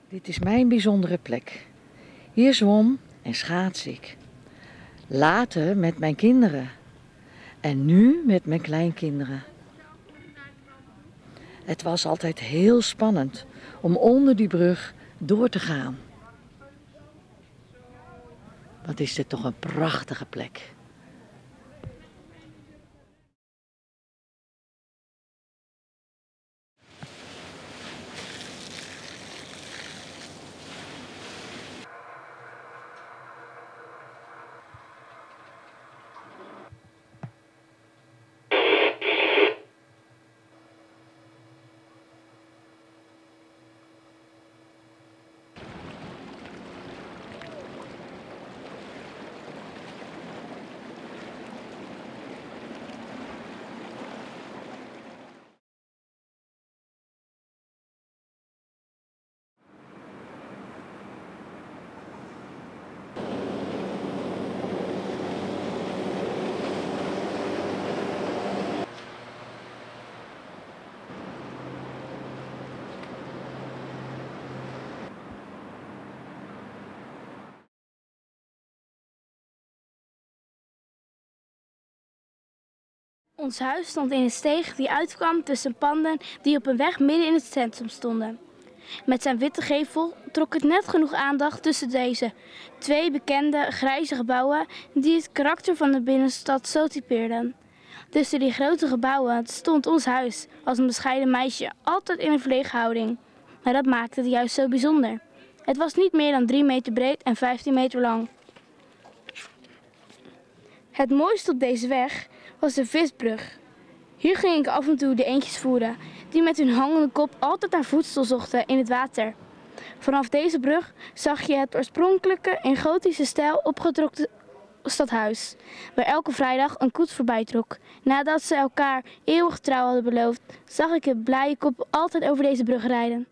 Dit is mijn bijzondere plek. Hier zwom en schaats ik. Later met mijn kinderen. En nu met mijn kleinkinderen. Het was altijd heel spannend om onder die brug door te gaan. Wat is dit toch een prachtige plek. Ons huis stond in een steeg die uitkwam tussen panden die op een weg midden in het centrum stonden. Met zijn witte gevel trok het net genoeg aandacht tussen deze twee bekende grijze gebouwen die het karakter van de binnenstad zo typeerden. Tussen die grote gebouwen stond ons huis als een bescheiden meisje altijd in een verlegen houding. Maar dat maakte het juist zo bijzonder. Het was niet meer dan 3 meter breed en 15 meter lang. Het mooiste op deze weg was de visbrug. Hier ging ik af en toe de eendjes voeren, die met hun hangende kop altijd naar voedsel zochten in het water. Vanaf deze brug zag je het oorspronkelijke in gotische stijl opgetrokken stadhuis, waar elke vrijdag een koets voorbij trok. Nadat ze elkaar eeuwig trouw hadden beloofd, zag ik het blije kop altijd over deze brug rijden.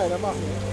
Nee, dat mag niet.